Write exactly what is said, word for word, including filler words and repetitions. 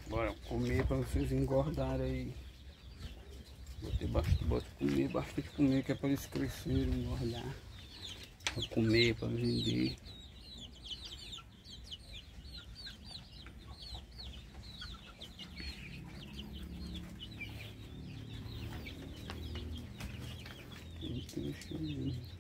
Bora comer para vocês engordarem aí. Botei bastante, bota comer, bastante comer, que é para eles crescerem, engordar. Para comer, para vender. Deixa eu ver.